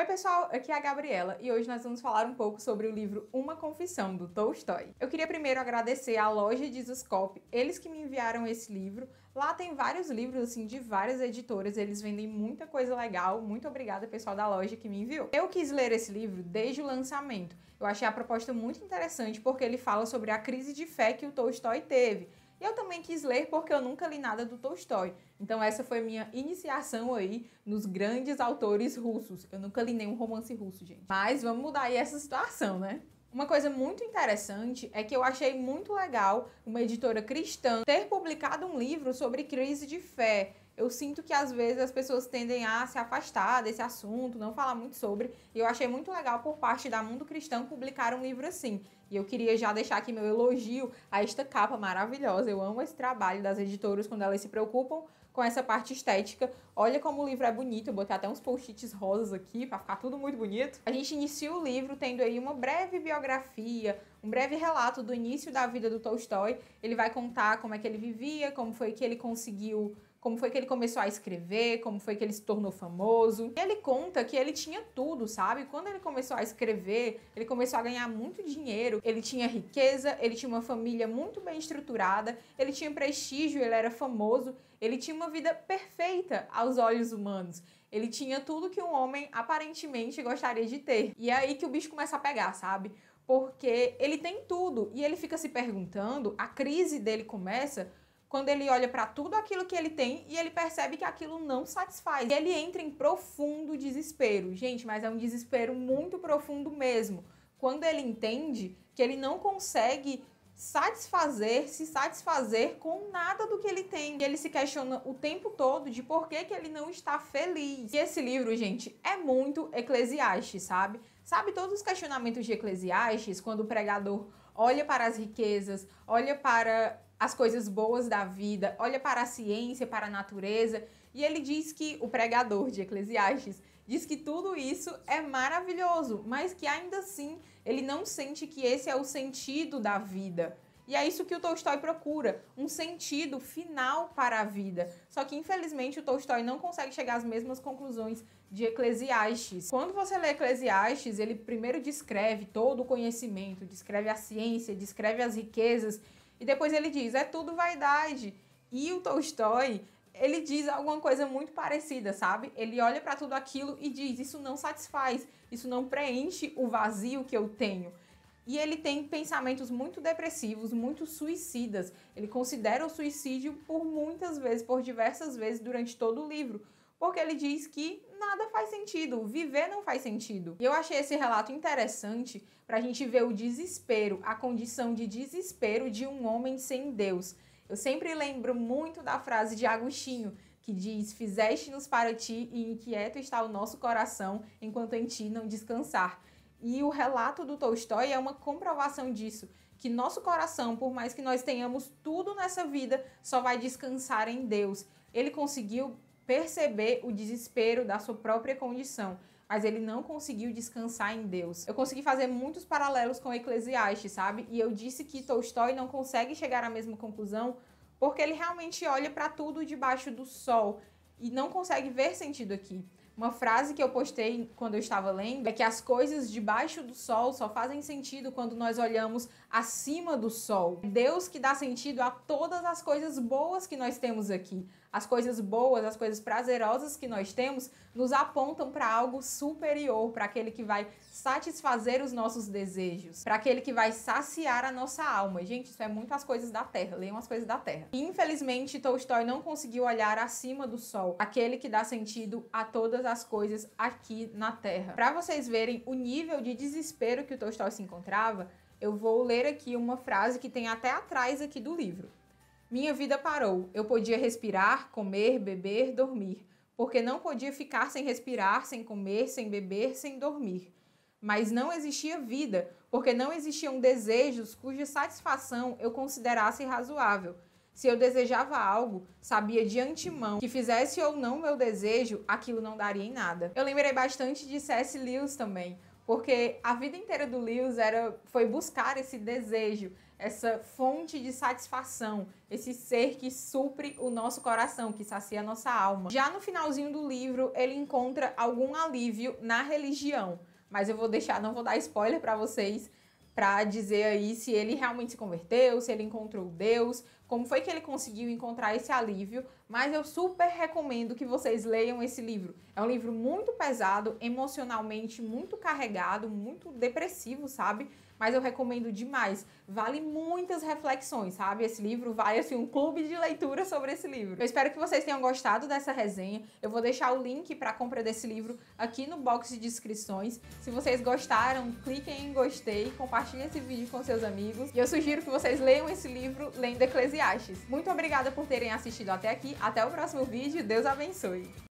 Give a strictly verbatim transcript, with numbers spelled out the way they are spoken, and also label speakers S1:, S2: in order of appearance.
S1: Oi pessoal, aqui é a Gabriela e hoje nós vamos falar um pouco sobre o livro Uma Confissão, do Tolstói. Eu queria primeiro agradecer à loja Dizascope, eles que me enviaram esse livro. Lá tem vários livros, assim, de várias editoras, eles vendem muita coisa legal. Muito obrigada, pessoal da loja que me enviou. Eu quis ler esse livro desde o lançamento. Eu achei a proposta muito interessante porque ele fala sobre a crise de fé que o Tolstói teve. E eu também quis ler porque eu nunca li nada do Tolstói. Então essa foi minha iniciação aí nos grandes autores russos. Eu nunca li nenhum romance russo, gente. Mas vamos mudar aí essa situação, né? Uma coisa muito interessante é que eu achei muito legal uma editora cristã ter publicado um livro sobre crise de fé. Eu sinto que às vezes as pessoas tendem a se afastar desse assunto, não falar muito sobre, e eu achei muito legal por parte da Mundo Cristão publicar um livro assim. E eu queria já deixar aqui meu elogio a esta capa maravilhosa. Eu amo esse trabalho das editoras quando elas se preocupam com essa parte estética. Olha como o livro é bonito, eu botei até uns post-its rosas aqui para ficar tudo muito bonito. A gente inicia o livro tendo aí uma breve biografia, um breve relato do início da vida do Tolstói. Ele vai contar como é que ele vivia, como foi que ele conseguiu... como foi que ele começou a escrever, como foi que ele se tornou famoso. E ele conta que ele tinha tudo, sabe? Quando ele começou a escrever, ele começou a ganhar muito dinheiro, ele tinha riqueza, ele tinha uma família muito bem estruturada, ele tinha prestígio, ele era famoso, ele tinha uma vida perfeita aos olhos humanos. Ele tinha tudo que um homem aparentemente gostaria de ter. E é aí que o bicho começa a pegar, sabe? Porque ele tem tudo e ele fica se perguntando, a crise dele começa quando ele olha para tudo aquilo que ele tem e ele percebe que aquilo não satisfaz. E ele entra em profundo desespero. Gente, mas é um desespero muito profundo mesmo. Quando ele entende que ele não consegue satisfazer, se satisfazer com nada do que ele tem. E ele se questiona o tempo todo de por que que ele não está feliz. E esse livro, gente, é muito Eclesiastes, sabe? Sabe todos os questionamentos de Eclesiastes, quando o pregador olha para as riquezas, olha para as coisas boas da vida, olha para a ciência, para a natureza, e ele diz que, o pregador de Eclesiastes, diz que tudo isso é maravilhoso, mas que ainda assim ele não sente que esse é o sentido da vida. E é isso que o Tolstói procura, um sentido final para a vida. Só que, infelizmente, o Tolstói não consegue chegar às mesmas conclusões de Eclesiastes. Quando você lê Eclesiastes, ele primeiro descreve todo o conhecimento, descreve a ciência, descreve as riquezas, e depois ele diz, é tudo vaidade. E o Tolstói, ele diz alguma coisa muito parecida, sabe? Ele olha para tudo aquilo e diz, isso não satisfaz, isso não preenche o vazio que eu tenho. E ele tem pensamentos muito depressivos, muito suicidas. Ele considera o suicídio por muitas vezes, por diversas vezes durante todo o livro. Porque ele diz que nada faz sentido, viver não faz sentido. E eu achei esse relato interessante para a gente ver o desespero, a condição de desespero de um homem sem Deus. Eu sempre lembro muito da frase de Agostinho, que diz, fizeste-nos para ti e inquieto está o nosso coração, enquanto em ti não descansar. E o relato do Tolstói é uma comprovação disso, que nosso coração, por mais que nós tenhamos tudo nessa vida, só vai descansar em Deus. Ele conseguiu perceber o desespero da sua própria condição, mas ele não conseguiu descansar em Deus. Eu consegui fazer muitos paralelos com Eclesiastes, sabe? E eu disse que Tolstói não consegue chegar à mesma conclusão porque ele realmente olha para tudo debaixo do sol e não consegue ver sentido aqui. Uma frase que eu postei quando eu estava lendo é que as coisas debaixo do sol só fazem sentido quando nós olhamos acima do sol. É Deus que dá sentido a todas as coisas boas que nós temos aqui. As coisas boas, as coisas prazerosas que nós temos nos apontam para algo superior, para aquele que vai satisfazer os nossos desejos, para aquele que vai saciar a nossa alma. Gente, isso é muitas coisas da terra, leiam as coisas da terra. E, infelizmente, Tolstói não conseguiu olhar acima do sol, aquele que dá sentido a todas as coisas aqui na terra. Para vocês verem o nível de desespero que o Tolstói se encontrava, eu vou ler aqui uma frase que tem até atrás aqui do livro. Minha vida parou. Eu podia respirar, comer, beber, dormir, porque não podia ficar sem respirar, sem comer, sem beber, sem dormir. Mas não existia vida, porque não existiam desejos cuja satisfação eu considerasse razoável. Se eu desejava algo, sabia de antemão que fizesse ou não meu desejo, aquilo não daria em nada. Eu lembrei bastante de C S Lewis também, porque a vida inteira do Lewis era, foi buscar esse desejo, essa fonte de satisfação, esse ser que supre o nosso coração, que sacia a nossa alma. Já no finalzinho do livro, ele encontra algum alívio na religião, mas eu vou deixar, não vou dar spoiler para vocês, para dizer aí se ele realmente se converteu, se ele encontrou Deus, como foi que ele conseguiu encontrar esse alívio, mas eu super recomendo que vocês leiam esse livro. É um livro muito pesado, emocionalmente muito carregado, muito depressivo, sabe? Mas eu recomendo demais. Vale muitas reflexões, sabe? Esse livro vale, assim, um clube de leitura sobre esse livro. Eu espero que vocês tenham gostado dessa resenha. Eu vou deixar o link para a compra desse livro aqui no box de descrições. Se vocês gostaram, cliquem em gostei, compartilhem esse vídeo com seus amigos. E eu sugiro que vocês leiam esse livro lendo Eclesiastes. Muito obrigada por terem assistido até aqui. Até o próximo vídeo. Deus abençoe.